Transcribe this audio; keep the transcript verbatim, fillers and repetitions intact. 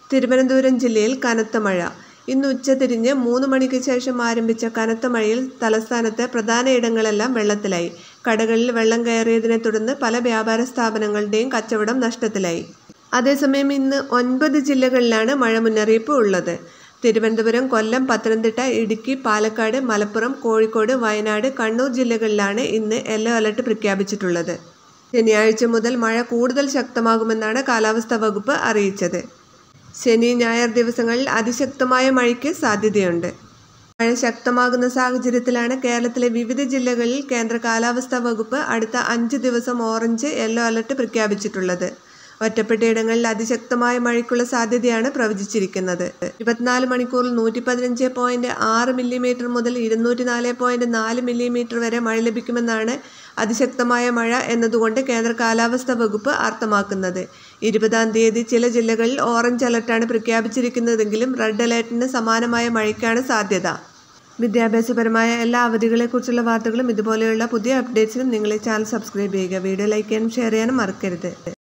തിരുവനന്തപുരം ജില്ലയിൽ കനത്ത മഴ. ഇന്ന് ഉച്ചതിരിഞ്ഞ് മൂന്ന് മണിക്ക് ശേഷം ആരംഭിച്ച കനത്ത മഴയിൽ തലസ്ഥാനത്തെ പ്രധാന ഇടങ്ങളെല്ലാം വെള്ളത്തിലായി. കടകളിൽ വെള്ളം കയറിയതിനെ തുടർന്ന് പല വ്യാപാര സ്ഥാപനങ്ങളുടെയും കച്ചവടം നഷ്ടത്തിലായി. അതേസമയം ഇന്ന് ഒൻപത് ജില്ലകളിലാണ് മഴ മുന്നറിയിപ്പ് ഉള്ളത്. തിരുവനന്തപുരം, കൊല്ലം, പത്തനംതിട്ട, ഇടുക്കി, പാലക്കാട്, മലപ്പുറം, കോഴിക്കോട്, വയനാട്, കണ്ണൂർ ജില്ലകളിലാണ് ഇന്ന് യെല്ലോ അലർട്ട് പ്രഖ്യാപിച്ചിട്ടുള്ളത്. ശനിയാഴ്ച മുതൽ മഴ കൂടുതൽ ശക്തമാകുമെന്നാണ് കാലാവസ്ഥാ വകുപ്പ് അറിയിച്ചത്. ശനി, ഞായർ ദിവസങ്ങളിൽ അതിശക്തമായ മഴയ്ക്ക് സാധ്യതയുണ്ട്. മഴ ശക്തമാകുന്ന സാഹചര്യത്തിലാണ് കേരളത്തിലെ വിവിധ ജില്ലകളിൽ കേന്ദ്ര കാലാവസ്ഥാ വകുപ്പ് അടുത്ത അഞ്ച് ദിവസം ഓറഞ്ച്, യെല്ലോ അലർട്ട് പ്രഖ്യാപിച്ചിട്ടുള്ളത്. ഒറ്റപ്പെട്ടയിടങ്ങളിൽ അതിശക്തമായ മഴയ്ക്കുള്ള സാധ്യതയാണ് പ്രവചിച്ചിരിക്കുന്നത്. ഇരുപത്തിനാല് മണിക്കൂറിൽ നൂറ്റി പതിനഞ്ച് പോയിന്റ് ആറ് മില്ലിമീറ്റർ മുതൽ ഇരുന്നൂറ്റി നാല് പോയിന്റ് നാല് മില്ലിമീറ്റർ വരെ മഴ ലഭിക്കുമെന്നാണ് അതിശക്തമായ മഴ എന്നതുകൊണ്ട് കേന്ദ്ര കാലാവസ്ഥാ വകുപ്പ് അർത്ഥമാക്കുന്നത്. ഇരുപതാം തീയതി ചില ജില്ലകളിൽ ഓറഞ്ച് അലർട്ടാണ് പ്രഖ്യാപിച്ചിരിക്കുന്നതെങ്കിലും റെഡ് അലർട്ടിന് സമാനമായ മഴയ്ക്കാണ് സാധ്യത. വിദ്യാഭ്യാസപരമായ എല്ലാ അവധികളെക്കുറിച്ചുള്ള വാർത്തകളും ഇതുപോലെയുള്ള പുതിയ അപ്ഡേറ്റ്സിനും നിങ്ങൾ ഈ ചാനൽ സബ്സ്ക്രൈബ് ചെയ്യുക. വീഡിയോ ലൈക്ക് ചെയ്യാനും ഷെയർ ചെയ്യാനും മറക്കരുത്.